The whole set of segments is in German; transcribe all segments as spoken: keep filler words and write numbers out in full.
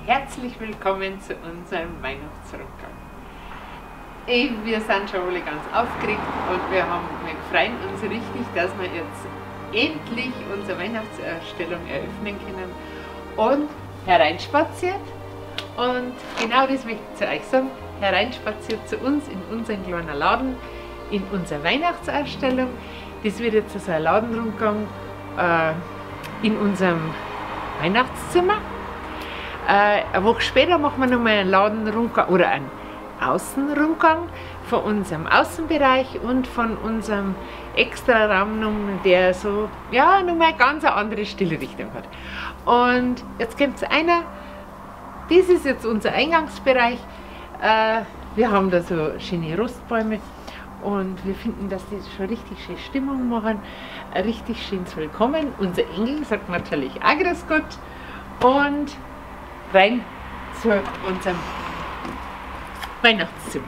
herzlich willkommen zu unserem Weihnachtsrundgang. Ich, wir sind schon alle ganz aufgeregt und wir, haben, wir freuen uns richtig, dass wir jetzt endlich unsere Weihnachtsausstellung eröffnen können und hereinspaziert. Und genau das möchte ich zu euch sagen, hereinspaziert zu uns in unseren kleinen Laden, in unsere Weihnachtsausstellung. Das wird jetzt so ein Ladenrundgang äh, in unserem Weihnachtszimmer. Äh, eine Woche später machen wir nochmal einen Ladenrundgang oder einen Außenrundgang von unserem Außenbereich und von unserem Extra-Raum, der so, ja, nochmal eine ganz andere Stilrichtung hat. Und jetzt kommt es einer, das ist jetzt unser Eingangsbereich. Äh, wir haben da so schöne Rostbäume und wir finden, dass die schon richtig schöne Stimmung machen, ein richtig schönes Willkommen. Unser Engel sagt natürlich auch Grüß Gott und rein zu unserem Weihnachtszimmer.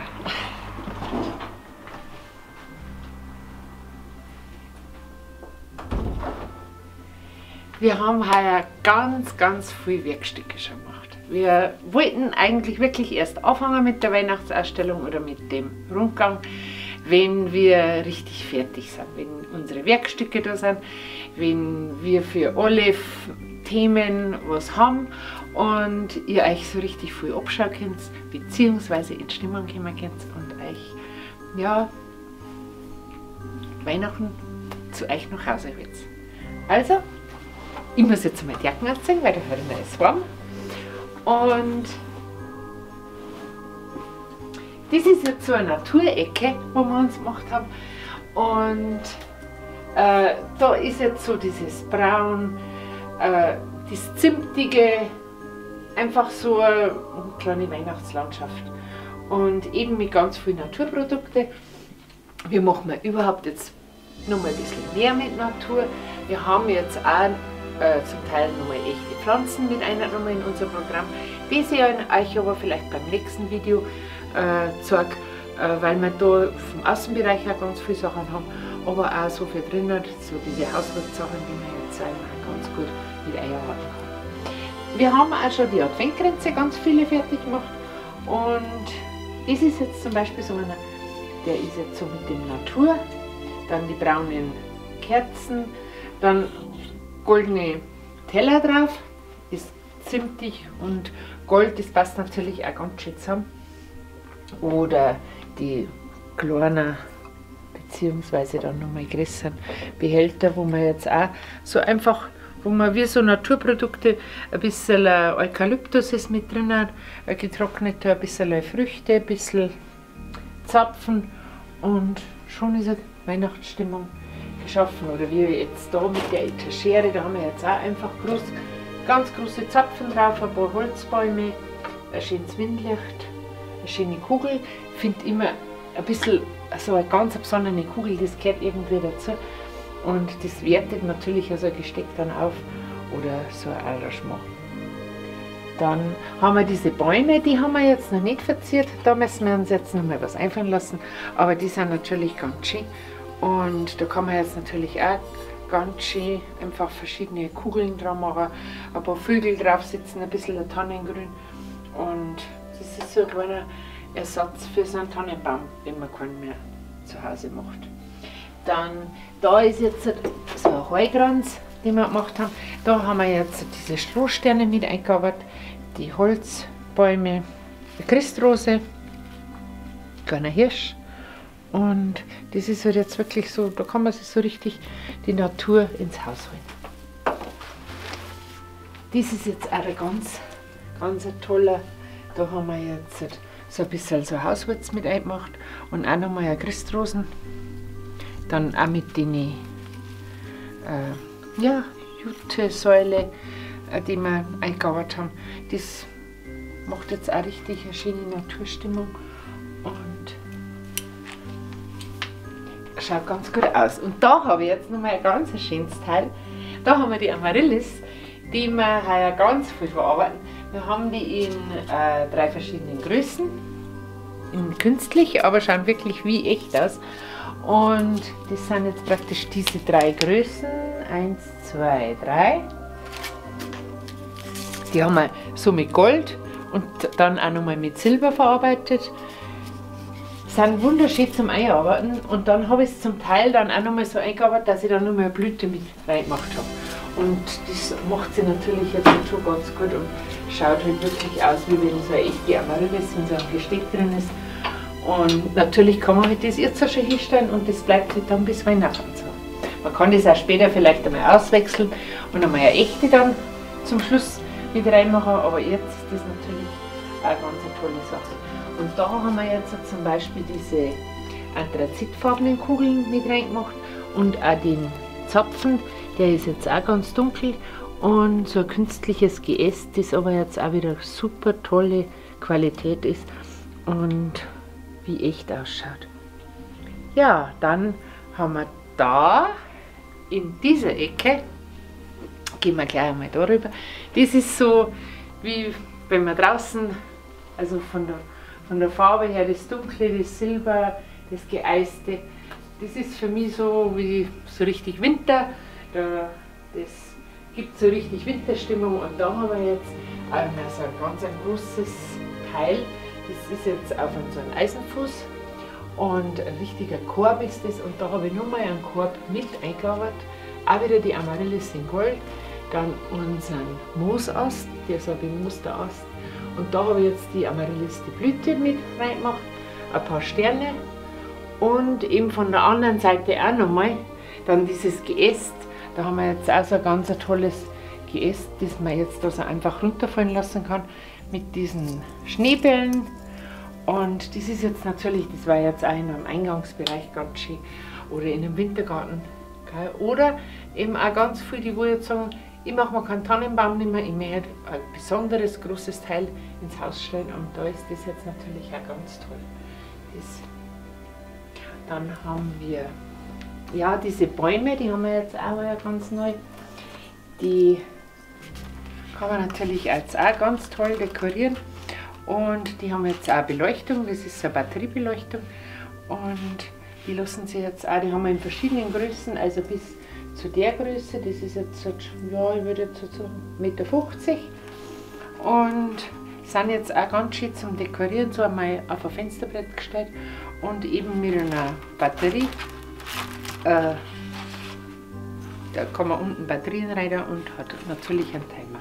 Wir haben heuer ganz, ganz viele Werkstücke schon gemacht. Wir wollten eigentlich wirklich erst anfangen mit der Weihnachtsausstellung oder mit dem Rundgang, wenn wir richtig fertig sind, wenn unsere Werkstücke da sind, wenn wir für alle Themen was haben und ihr euch so richtig viel abschauen könnt, beziehungsweise in Stimmung kommen könnt und euch, ja, Weihnachten zu euch nach Hause holt. Also, ich muss jetzt mal die Jacken anziehen, weil da heute ist warm. Und das ist jetzt so eine Naturecke, wo wir uns gemacht haben. Und äh, da ist jetzt so dieses Braun, äh, das Zimtige, einfach so eine kleine Weihnachtslandschaft. Und eben mit ganz vielen Naturprodukten. Wir machen wir überhaupt jetzt noch mal ein bisschen mehr mit Natur. Wir haben jetzt auch äh, zum Teil noch mal echte Pflanzen mit einer Nummer in unser Programm. Das ich euch aber vielleicht beim nächsten Video äh, zeige, äh, weil wir da vom Außenbereich auch ganz viele Sachen haben, aber auch so viel drinnen, so diese Hauswirtssachen, die wir jetzt auch ganz gut mit einarbeiten kann. Wir haben auch schon die Adventkränze ganz viele fertig gemacht und das ist jetzt zum Beispiel so einer, der ist jetzt so mit dem Natur, dann die braunen Kerzen, dann goldene Teller drauf, ist zimtig und Gold, das passt natürlich auch ganz schön zusammen. Oder die kleinen, beziehungsweise dann nochmal größeren Behälter, wo man jetzt auch so einfach, wo man wie so Naturprodukte, ein bisschen Eukalyptus ist mit drin, getrocknete, ein bisschen Früchte, ein bisschen Zapfen und schon ist eine Weihnachtsstimmung geschaffen. Oder wie jetzt da mit der Etagere, da haben wir jetzt auch einfach groß, ganz große Zapfen drauf, ein paar Holzbäume, ein schönes Windlicht, eine schöne Kugel. Ich finde immer ein bisschen so eine ganz besondere Kugel, das gehört irgendwie dazu. Und das wertet natürlich also ein Gesteck dann auf oder so ein Arrangement. Dann haben wir diese Bäume, die haben wir jetzt noch nicht verziert. Da müssen wir uns jetzt noch mal was einfallen lassen. Aber die sind natürlich ganz schön. Und da kann man jetzt natürlich auch ganz schön einfach verschiedene Kugeln dran machen, ein paar Vögel drauf sitzen, ein bisschen ein Tannengrün. Und das ist so ein kleiner Ersatz für so einen Tannenbaum, wenn man keinen mehr zu Hause macht. Dann, da ist jetzt so ein Heukranz, den wir gemacht haben. Da haben wir jetzt diese Strohsterne mit eingearbeitet, die Holzbäume, die Christrose, ein kleiner Hirsch. Und das ist halt jetzt wirklich so, da kann man sich so richtig die Natur ins Haus holen. Das ist jetzt auch ein ganz, ganz ein toller, da haben wir jetzt so ein bisschen so Hauswurz mit eingemacht und auch nochmal eine Christrosen. Dann auch mit den äh, ja, Jute-Säule, äh, die wir eingearbeitet haben. Das macht jetzt auch richtig eine schöne Naturstimmung und schaut ganz gut aus. Und da habe ich jetzt nochmal ein ganz schönes Teil. Da haben wir die Amaryllis, die wir heuer ganz viel verarbeiten. Wir haben die in äh, drei verschiedenen Größen, in künstlich, aber schauen wirklich wie echt aus. Und das sind jetzt praktisch diese drei Größen, eins, zwei, drei. Die haben wir so mit Gold und dann auch nochmal mit Silber verarbeitet. Sind wunderschön zum Einarbeiten und dann habe ich es zum Teil dann auch nochmal so eingearbeitet, dass ich dann nochmal eine Blüte mit reingemacht habe. Und das macht sie natürlich jetzt schon ganz gut und schaut halt wirklich aus, wie wenn so eine echte Amaryllis in so einem Gesteck drin ist. Und natürlich kann man halt das jetzt auch schon hinstellen und das bleibt halt dann bis Weihnachten so. Man kann das auch später vielleicht einmal auswechseln und einmal eine echte dann zum Schluss mit reinmachen, aber jetzt ist das natürlich auch eine ganz tolle Sache. Und da haben wir jetzt zum Beispiel diese anthrazitfarbenen Kugeln mit reingemacht und auch den Zapfen, der ist jetzt auch ganz dunkel und so ein künstliches Geäst, das aber jetzt auch wieder super tolle Qualität ist und wie echt ausschaut. Ja, dann haben wir da in dieser Ecke, gehen wir gleich einmal darüber, das ist so wie wenn man draußen, also von der Von der Farbe her das Dunkle, das Silber, das Geeiste. Das ist für mich so wie so richtig Winter. Das gibt so richtig Winterstimmung. Und da haben wir jetzt also ein ganz ein großes Teil. Das ist jetzt auf so einem Eisenfuß. Und ein richtiger Korb ist das. Und da habe ich nochmal einen Korb mit eingearbeitet. Auch wieder die Amaryllis in Gold. Dann unseren Moosast, der so ein Musterast. Und da habe ich jetzt die Amaryllis, die Blüte mit reingemacht, ein paar Sterne und eben von der anderen Seite auch nochmal dann dieses Geäst. Da haben wir jetzt auch so ein ganz tolles Geäst, das man jetzt da so einfach runterfallen lassen kann mit diesen Schneebällen. Und das ist jetzt natürlich, das war jetzt auch in einem Eingangsbereich ganz schön oder in einem Wintergarten. Oder eben auch ganz viel, die wo jetzt sagen, ich mache mir keinen Tannenbaum nicht mehr, ich möchte ein besonderes großes Teil ins Haus stellen und da ist das jetzt natürlich auch ganz toll. Das. Dann haben wir ja diese Bäume, die haben wir jetzt auch mal ganz neu. Die kann man natürlich jetzt auch ganz toll dekorieren und die haben jetzt auch Beleuchtung, das ist eine Batteriebeleuchtung und die lassen sie jetzt auch, die haben wir in verschiedenen Größen, also bis zu der Größe, das ist jetzt, ja, ich würde jetzt so eins Komma fünfzig Meter und sind jetzt auch ganz schön zum Dekorieren, so einmal auf ein Fensterbrett gestellt und eben mit einer Batterie. Äh, da kann man unten Batterien rein und hat natürlich einen Timer.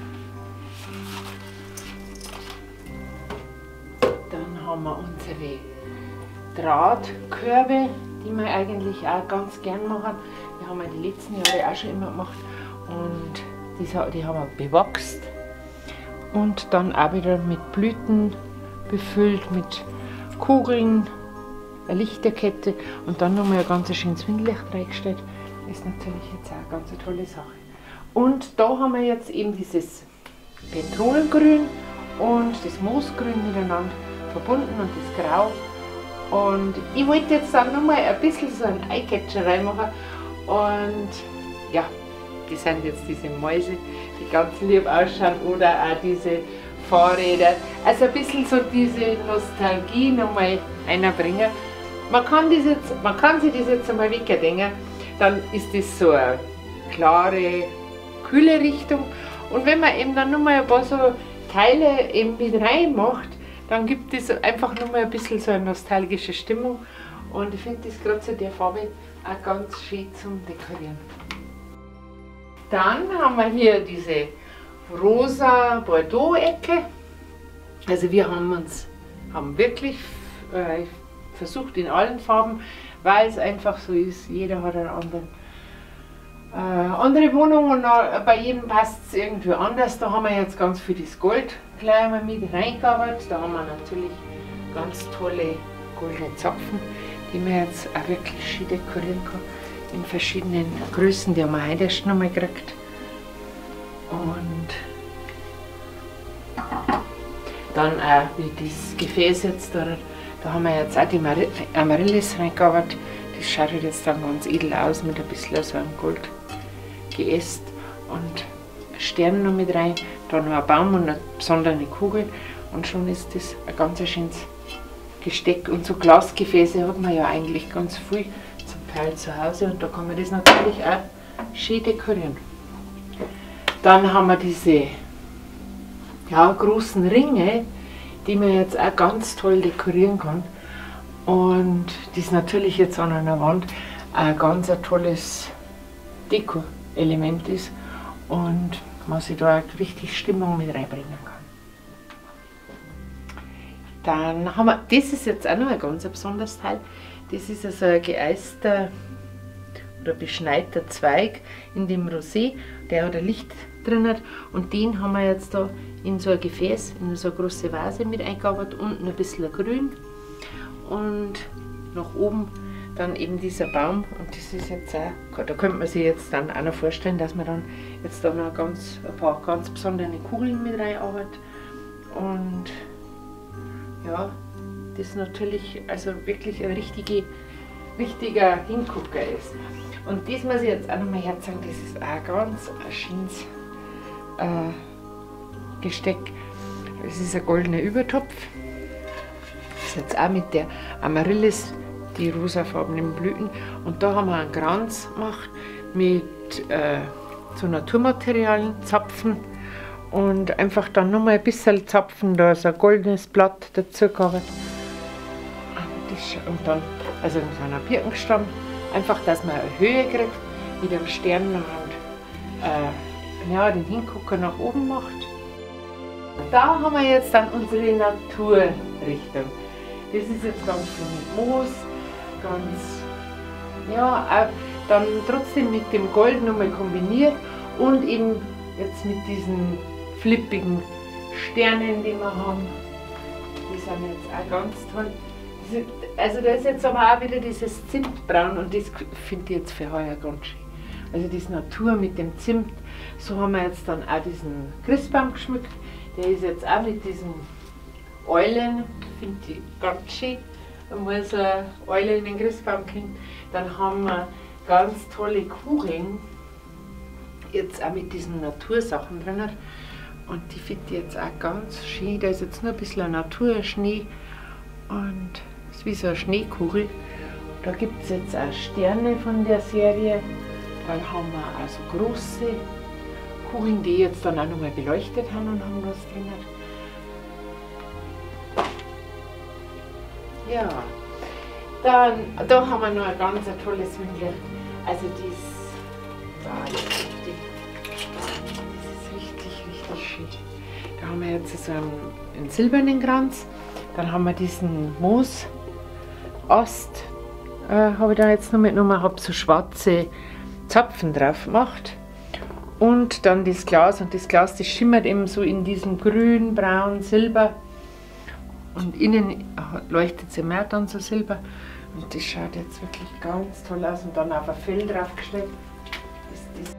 Dann haben wir unsere Drahtkörbe, die wir eigentlich auch ganz gern machen. Die haben wir die letzten Jahre auch schon immer gemacht und die, die haben wir bewachst und dann auch wieder mit Blüten befüllt, mit Kugeln, eine Lichterkette und dann nochmal ein ganz schönes Windlicht reingestellt. Das ist natürlich jetzt auch eine ganz tolle Sache. Und da haben wir jetzt eben dieses Petrolengrün und das Moosgrün miteinander verbunden und das Grau. Und ich wollte jetzt dann nochmal ein bisschen so einen Eyecatcher reinmachen. Und ja, das sind jetzt diese Mäuse, die ganz lieb ausschauen oder auch diese Fahrräder. Also ein bisschen so diese Nostalgie nochmal einbringen. Man kann, das jetzt, man kann sich das jetzt einmal wegdenken, dann ist das so eine klare, kühle Richtung. Und wenn man eben dann nochmal ein paar so Teile eben mit reinmacht, dann gibt es einfach nur mal ein bisschen so eine nostalgische Stimmung und ich finde das gerade so der Farbe auch ganz schön zum Dekorieren. Dann haben wir hier diese rosa Bordeaux-Ecke. Also wir haben uns haben wirklich äh, versucht in allen Farben, weil es einfach so ist, jeder hat einen anderen Äh, andere Wohnung und bei jedem passt es irgendwie anders. Da haben wir jetzt ganz viel das Gold gleich mal mit reingearbeitet. Da haben wir natürlich ganz tolle goldene Zapfen, die man jetzt auch wirklich schön dekorieren kann. In verschiedenen Größen, die haben wir heute erst noch mal gekriegt. Und dann auch wie das Gefäß jetzt, da, da haben wir jetzt auch die Amaryllis reingearbeitet. Das schaut jetzt dann ganz edel aus mit ein bisschen so einem Goldgeäst und Sterne noch mit rein, dann noch ein Baum und eine besondere Kugel und schon ist das ein ganz schönes Gesteck. Und so Glasgefäße hat man ja eigentlich ganz viel zum Teil zu Hause und da kann man das natürlich auch schön dekorieren. Dann haben wir diese ja, großen Ringe, die man jetzt auch ganz toll dekorieren kann. Und das ist natürlich jetzt an einer Wand ein ganz ein tolles Deko-Element ist und man sich da richtig Stimmung mit reinbringen kann. Dann haben wir, das ist jetzt auch noch ein ganz besonderes Teil, das ist also ein geeister oder beschneiter Zweig in dem Rosé, der hat ein Licht drin hat und den haben wir jetzt da in so ein Gefäß, in so eine große Vase mit eingearbeitet, unten ein bisschen grün und nach oben dann eben dieser Baum und das ist jetzt auch, da könnte man sich jetzt dann auch noch vorstellen, dass man dann jetzt da noch ganz, ein paar ganz besondere Kugeln mit reinarbeitet und ja, das natürlich also wirklich ein richtige, richtiger Hingucker ist. Und das muss ich jetzt auch noch mal herzeigen, das ist auch ganz ein schönes äh, Gesteck. Es ist ein goldener Übertopf. Das ist jetzt auch mit der Amaryllis, die rosafarbenen Blüten. Und da haben wir einen Kranz gemacht mit äh, so Naturmaterialien, Zapfen und einfach dann nochmal ein bisschen Zapfen, da ist ein goldenes Blatt dazu gehabt. Und dann, also in so einer Birkenstamm, einfach, dass man eine Höhe kriegt mit dem Stern und äh, ja, den Hingucker nach oben macht. Da haben wir jetzt dann unsere Naturrichtung. Das ist jetzt ganz viel mit Moos, ganz, ja, auch dann trotzdem mit dem Gold nochmal kombiniert und eben jetzt mit diesen flippigen Sternen, die wir haben. Die sind jetzt auch ganz toll. Also da ist jetzt aber auch wieder dieses Zimtbraun und das finde ich jetzt für heuer ganz schön. Also das Natur mit dem Zimt, so haben wir jetzt dann auch diesen Christbaum geschmückt. Der ist jetzt auch mit diesen Eulen, finde ich ganz schön. Da muss eine Eule in den Christbaum kommen. Dann haben wir ganz tolle Kugeln, jetzt auch mit diesen Natursachen drin. Und die finde ich jetzt auch ganz schön. Da ist jetzt nur ein bisschen Naturschnee und ist wie so eine Schneekugel. Da gibt es jetzt auch Sterne von der Serie. Dann haben wir also große Kugeln, die jetzt dann auch nochmal beleuchtet haben und haben was drin. Ja, dann da haben wir noch ein ganz ein tolles Windel. Also das, da ist richtig, das ist richtig, richtig schön. Da haben wir jetzt so einen, einen silbernen Kranz. Dann haben wir diesen Moosast, äh, habe ich da jetzt noch mitgenommen, habe so schwarze Zapfen drauf gemacht. Und dann das Glas, und das Glas, das schimmert eben so in diesem grün, braun, silber. Und innen leuchtet sie mehr dann so silber. Und das schaut jetzt wirklich ganz toll aus. Und dann auf ein Fell draufgestellt. Ist das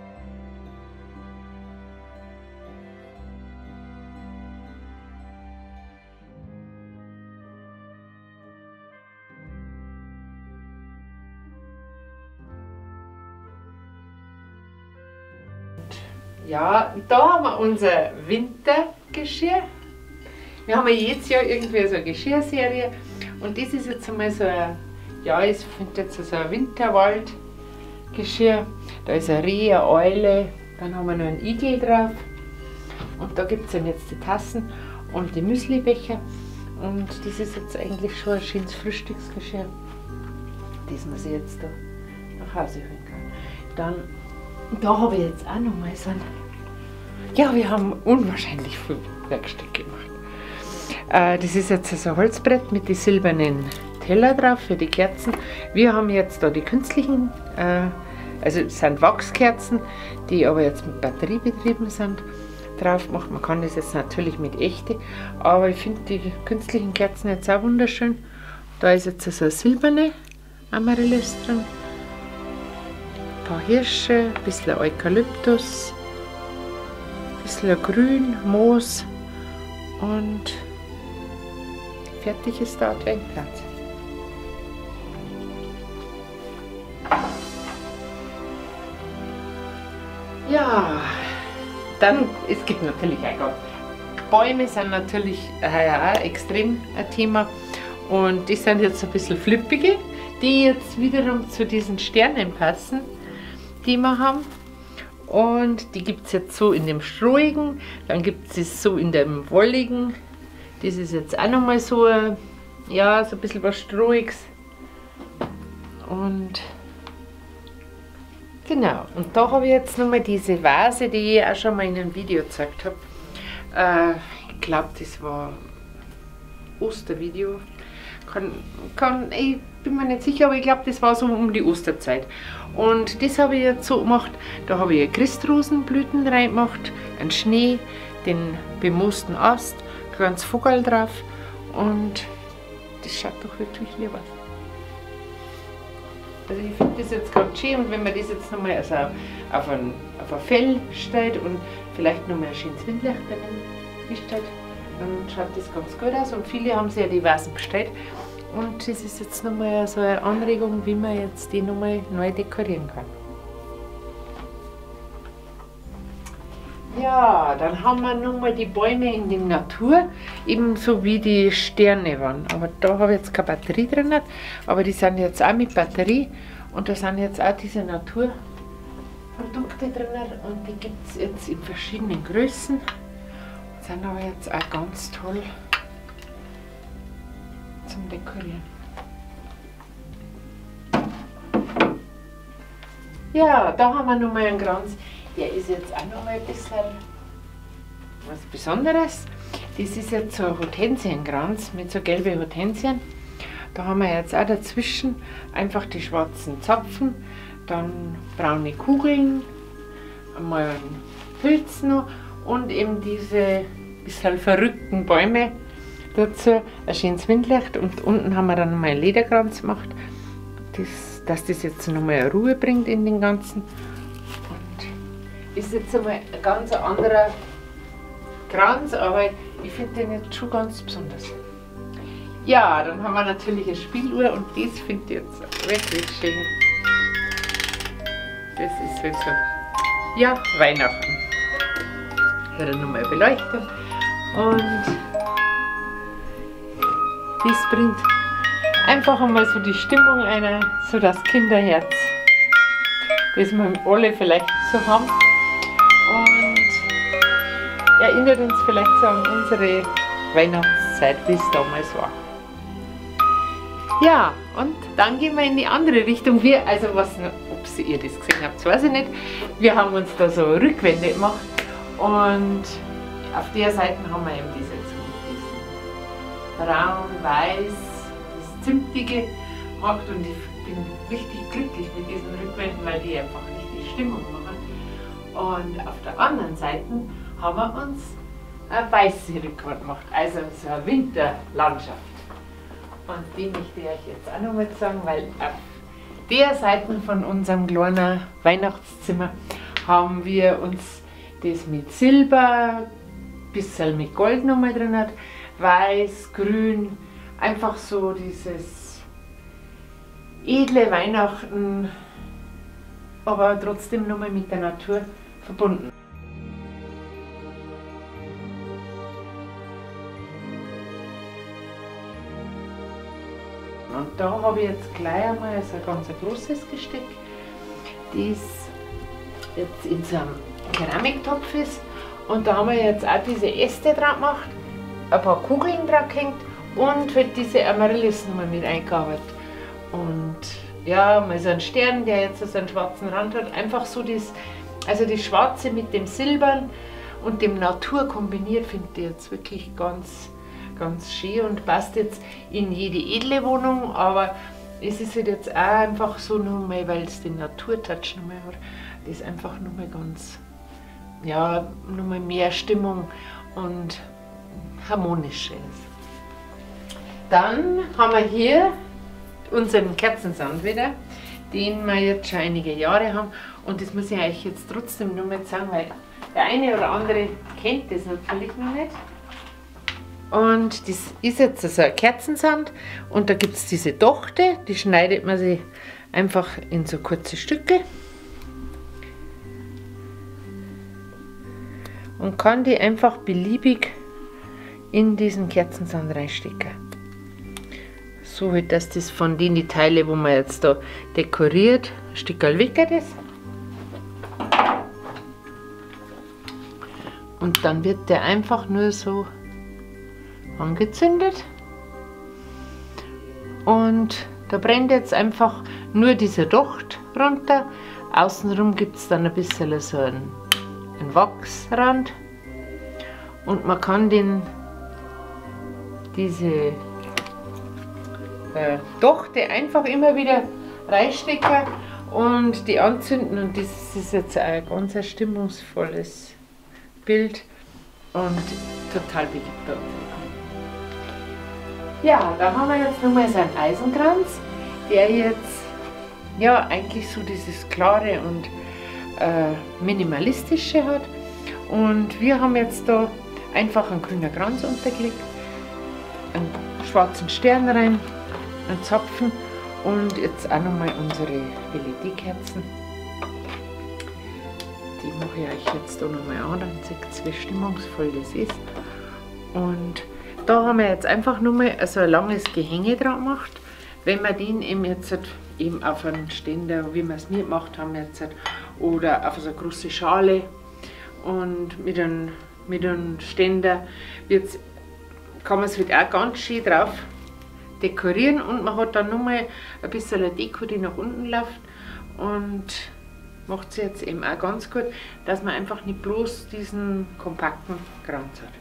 ja, da haben wir unser Wintergeschirr. Wir haben ja jedes Jahr irgendwie so eine Geschirrserie und das ist jetzt einmal so ein, ja, ich finde jetzt so ein Winterwaldgeschirr. Da ist ein Reh, eine Eule, dann haben wir noch einen Igel drauf und da gibt es dann jetzt die Tassen und die Müslibecher und das ist jetzt eigentlich schon ein schönes Frühstücksgeschirr, das man sich jetzt da nach Hause holen kann. Dann, da habe ich jetzt auch noch mal so ein, ja, wir haben unwahrscheinlich viel Werkstück gemacht. Das ist jetzt so ein Holzbrett mit den silbernen Teller drauf für die Kerzen. Wir haben jetzt da die künstlichen, also es sind Wachskerzen, die aber jetzt mit Batterie betrieben sind, drauf gemacht. Man kann das jetzt natürlich mit echten, aber ich finde die künstlichen Kerzen jetzt auch wunderschön. Da ist jetzt so eine silberne Amaryllis drin, ein paar Hirsche, ein bisschen Eukalyptus, ein bisschen Grün, Moos und fertig ist der Adventskranz. Ja, dann, es gibt natürlich auch Gott. Bäume sind natürlich äh, auch extrem ein Thema und die sind jetzt ein bisschen flippige, die jetzt wiederum zu diesen Sternen passen, die wir haben. Und die gibt es jetzt so in dem strohigen, dann gibt es so in dem wolligen. Das ist jetzt auch nochmal so, ja, so ein bisschen was Strohiges. Und genau, und da habe ich jetzt nochmal diese Vase, die ich auch schon mal in einem Video gezeigt habe. Äh, ich glaube, das war Ostervideo. Kann, kann, ich bin mir nicht sicher, aber ich glaube, das war so um die Osterzeit. Und das habe ich jetzt so gemacht. Da habe ich Christrosenblüten reingemacht, einen Schnee, den bemoosten Ast, ein kleines Vogel drauf. Und das schaut doch wirklich lieb aus. Also ich finde das jetzt ganz schön, und wenn man das jetzt nochmal also auf, ein, auf ein Fell stellt und vielleicht nochmal ein schönes Windlicht daneben stellt, dann schaut das ganz gut aus. Und viele haben sich ja die Vasen bestellt. Und das ist jetzt nochmal so eine Anregung, wie man jetzt die nochmal neu dekorieren kann. Ja, dann haben wir nochmal die Bäume in der Natur, ebenso wie die Sterne waren. Aber da habe ich jetzt keine Batterie drin, aber die sind jetzt auch mit Batterie. Und da sind jetzt auch diese Naturprodukte drin und die gibt es jetzt in verschiedenen Größen. Sind aber jetzt auch ganz toll zum Dekorieren. Ja, da haben wir nochmal einen Kranz. Der ist jetzt auch noch mal ein bisschen was Besonderes. Das ist jetzt so ein Hortensienkranz mit so gelben Hortensien. Da haben wir jetzt auch dazwischen einfach die schwarzen Zapfen, dann braune Kugeln, einmal einen Pilz noch und eben diese bisschen verrückten Bäume dazu, ein schönes Windlicht, und unten haben wir dann mal einen Lederkranz gemacht, das, dass das jetzt nochmal Ruhe bringt in den ganzen. Ist jetzt einmal ein ganz anderer Kranz, aber ich finde den jetzt schon ganz besonders. Ja, dann haben wir natürlich eine Spieluhr, und das finde ich jetzt wirklich schön. Das ist halt so, ja, Weihnachten. Hier dann nochmal Beleuchtung, und das bringt einfach einmal so die Stimmung einer, so das Kinderherz, das wir alle vielleicht so haben. Und erinnert uns vielleicht so an unsere Weihnachtszeit, wie es damals war. Ja, und dann gehen wir in die andere Richtung. Wir, also was, ob ihr das gesehen habt, weiß ich nicht. Wir haben uns da so Rückwände gemacht, und auf der Seite haben wir eben diese braun, weiß, das Zimtige gemacht, und ich bin richtig glücklich mit diesen Rückwänden, weil die einfach richtig Stimmung machen. Und auf der anderen Seite haben wir uns eine weiße Rückwand gemacht, also so eine Winterlandschaft. Und die möchte ich euch jetzt auch noch mal sagen, weil auf der Seite von unserem kleinen Weihnachtszimmer haben wir uns das mit Silber, ein bisschen mit Gold noch mal drin hat, weiß, grün, einfach so dieses edle Weihnachten, aber trotzdem noch mal mit der Natur verbunden. Und da habe ich jetzt gleich einmal so ein ganz großes Gesteck, das jetzt in so einem Keramiktopf ist. Und da haben wir jetzt auch diese Äste dran gemacht, ein paar Kugeln dran gehängt und halt diese Amaryllis nochmal mit eingearbeitet. Und ja, mal so ein Stern, der jetzt so einen schwarzen Rand hat. Einfach so das, also das Schwarze mit dem Silbern und dem Natur kombiniert, finde ich jetzt wirklich ganz, ganz schön und passt jetzt in jede edle Wohnung. Aber es ist halt jetzt auch einfach so nochmal, weil es den Naturtouch nochmal hat, das einfach nochmal ganz, ja, nochmal mehr Stimmung und harmonisch ist. Dann haben wir hier unseren Kerzensand wieder, den wir jetzt schon einige Jahre haben, und das muss ich euch jetzt trotzdem nur mal sagen, weil der eine oder andere kennt das natürlich noch nicht. Und das ist jetzt so ein Kerzensand, und da gibt es diese Dochte, die schneidet man sich einfach in so kurze Stücke und kann die einfach beliebig in diesen Kerzensand reinstecken. So halt, dass das von den Teilen, wo man jetzt da dekoriert, ein Stückchen weg ist. Und dann wird der einfach nur so angezündet. Und da brennt jetzt einfach nur dieser Docht runter. Außenrum gibt es dann ein bisschen so einen, einen Wachsrand. Und man kann den, diese äh, Dochte einfach immer wieder reinstecken und die anzünden. Und das ist jetzt ein ganz stimmungsvolles Bild und total beliebt bei uns. Ja, da haben wir jetzt nochmal so einen Eisenkranz, der jetzt ja eigentlich so dieses klare und äh, minimalistische hat. Und wir haben jetzt da einfach einen grünen Kranz untergelegt, einen schwarzen Stern rein, einen Zapfen und jetzt auch nochmal unsere L E D-Kerzen. Die mache ich euch jetzt da nochmal an, dann seht ihr, wie stimmungsvoll das ist. Und da haben wir jetzt einfach nur mal so ein langes Gehänge dran gemacht. Wenn man den eben jetzt eben auf einen Ständer, wie wir es nie gemacht haben jetzt, oder auf so eine große Schale und mit einem, mit einem Ständer wird's, kann man es halt auch ganz schön drauf dekorieren und man hat dann nochmal ein bisschen eine Deko, die nach unten läuft und macht es jetzt eben auch ganz gut, dass man einfach nicht bloß diesen kompakten Kranz hat.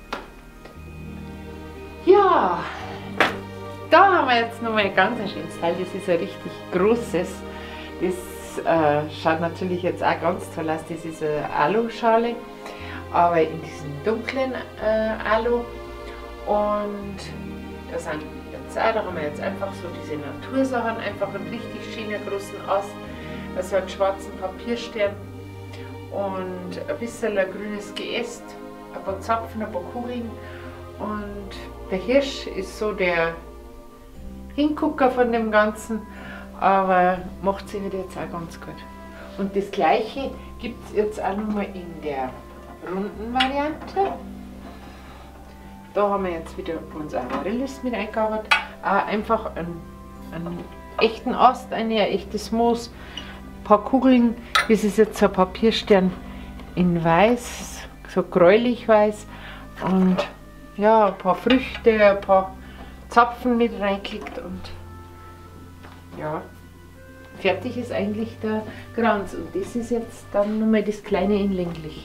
Ja, da haben wir jetzt nochmal ein ganz schönes Teil, das ist ein richtig großes. Das äh, schaut natürlich jetzt auch ganz toll aus, das ist eine Alu-Schale, aber in diesem dunklen äh, Alu. Und da sind jetzt auch, da haben wir jetzt einfach so diese Natursachen, einfach einen richtig schönen großen Ast, also einen schwarzen Papierstern und ein bisschen ein grünes Geäst, ein paar Zapfen, ein paar Kugeln. Und der Hirsch ist so der Hingucker von dem Ganzen, aber macht sich jetzt auch ganz gut. Und das gleiche gibt es jetzt auch nochmal in der runden Variante. Da haben wir jetzt wieder unser Amaryllis mit eingearbeitet. Auch einfach einen, einen echten Ast, ein echtes Moos, ein paar Kugeln. Das ist jetzt so ein Papierstern in weiß, so gräulich weiß. Und ja, ein paar Früchte, ein paar Zapfen mit reingeklickt und ja, fertig ist eigentlich der Kranz. Und das ist jetzt dann nochmal das kleine in länglich.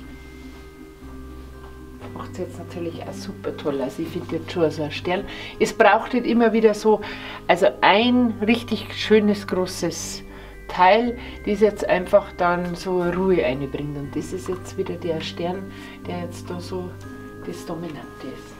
Macht es jetzt natürlich auch super toll. Also ich finde jetzt schon so ein Stern. Es braucht nicht immer wieder so, also ein richtig schönes großes Teil, das jetzt einfach dann so Ruhe einbringt. Und das ist jetzt wieder der Stern, der jetzt da so das Dominante ist.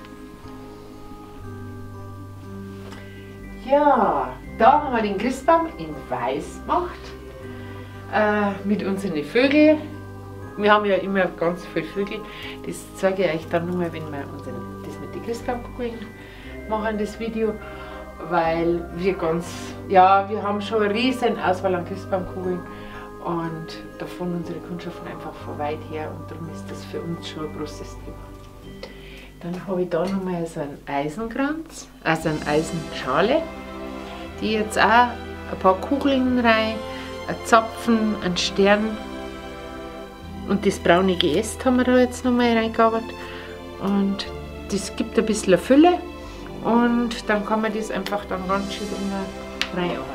Ja, da haben wir den Christbaum in weiß gemacht, äh, mit unseren Vögeln. Wir haben ja immer ganz viele Vögel, das zeige ich euch dann nur, wenn wir unseren, das mit den Christbaumkugeln machen, das Video, weil wir ganz, ja, wir haben schon eine riesen Auswahl an Christbaumkugeln und davon unsere Kundschaften einfach von weit her und darum ist das für uns schon ein großes Thema. Dann habe ich da nochmal so einen Eisenkranz, also eine Eisenschale, die jetzt auch ein paar Kugeln rein, ein Zapfen, ein Stern und das braune Geäst haben wir da jetzt nochmal reingearbeitet. Und das gibt ein bisschen Fülle und dann kann man das einfach dann ganz schön reinarbeiten.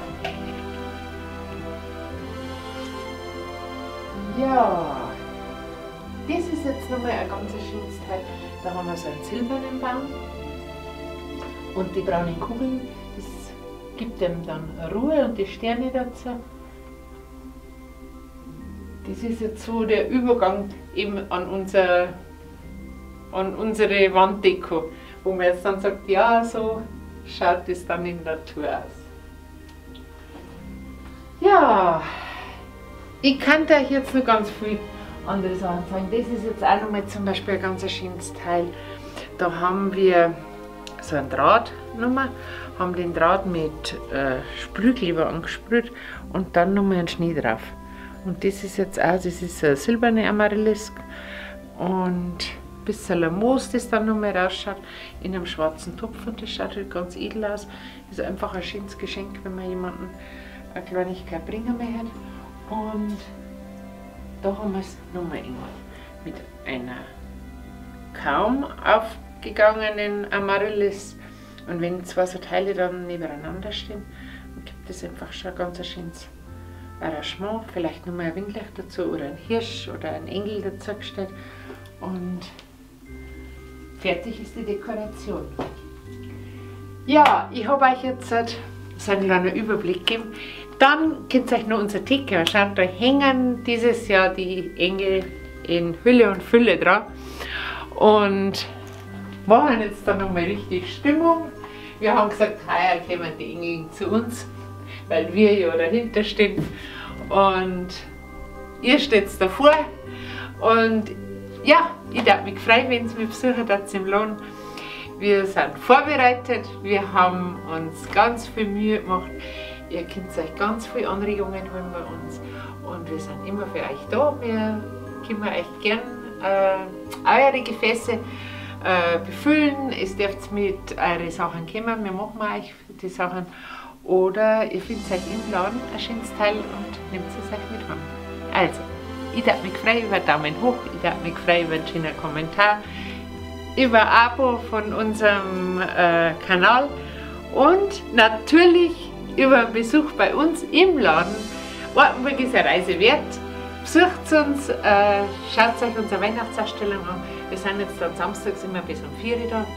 Ja, das ist jetzt nochmal ein ganz schönes Teil. Da haben wir so einen silbernen Baum und die braunen Kugeln, das gibt dem dann Ruhe und die Sterne dazu. Das ist jetzt so der Übergang eben an, unser, an unsere Wanddeko, wo man jetzt dann sagt, ja, so schaut das dann in der Natur aus. Ja, ich kann euch jetzt noch ganz viel andere Sachen sagen. Das ist jetzt auch nochmal zum Beispiel ein ganz schönes Teil. Da haben wir so einen Draht nochmal, haben den Draht mit äh, Sprühkleber angesprüht und dann nochmal einen Schnee drauf. Und das ist jetzt auch, das ist ein silberne Amaryllis und ein bisschen Moos, das dann nochmal rausschaut, in einem schwarzen Topf und das schaut halt ganz edel aus. Das ist einfach ein schönes Geschenk, wenn man jemanden eine Kleinigkeit bringen möchte. Und da haben wir es nochmal mit einer kaum aufgegangenen Amaryllis. Und wenn zwei so Teile dann nebeneinander stehen, dann gibt es einfach schon ganz ein schönes Arrangement. Vielleicht nochmal ein Windlicht dazu oder ein Hirsch oder ein Engel dazu gestellt. Und fertig ist die Dekoration. Ja, ich habe euch jetzt so einen kleinen Überblick gegeben. Dann könnt ihr euch noch unsere Theke anschauen. Da hängen dieses Jahr die Engel in Hülle und Fülle dran. Und machen jetzt dann nochmal richtig Stimmung. Wir haben gesagt, heuer kommen die Engel zu uns, weil wir ja dahinter stehen. Und ihr steht davor. Und ja, ich darf mich freuen, wenn Sie mich besuchen dort im Lohn. Wir sind vorbereitet, wir haben uns ganz viel Mühe gemacht. Ihr könnt euch ganz viele Anregungen holen bei uns. Und wir sind immer für euch da. Wir können euch gern äh, eure Gefäße äh, befüllen. Es dürft mit eure Sachen kommen, wir machen euch die Sachen. Oder ihr findet euch im Laden ein schönes Teil und nehmt es euch mit heim. Also, ich darf mich freuen über Daumen hoch, ich darf mich freuen über einen schönen Kommentar, über ein Abo von unserem äh, Kanal und natürlich über einen Besuch bei uns im Laden. Wartenburg ist eine Reise wert. Besucht uns, äh, schaut euch unsere Weihnachtsausstellung an. Wir sind jetzt dann samstags immer bis um vier Uhr da.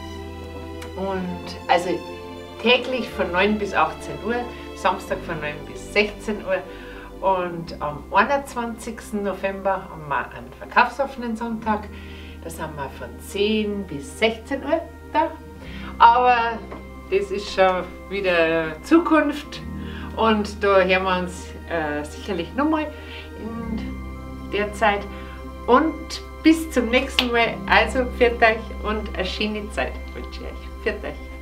Und also täglich von neun bis achtzehn Uhr, Samstag von neun bis sechzehn Uhr. Und am einundzwanzigsten November haben wir einen verkaufsoffenen Sonntag. Da sind wir von zehn bis sechzehn Uhr da. Aber das ist schon wieder Zukunft und da hören wir uns äh, sicherlich nochmal in der Zeit. Und bis zum nächsten Mal. Also, pfiat euch und eine schöne Zeit wünsche ich euch. Pfiat euch.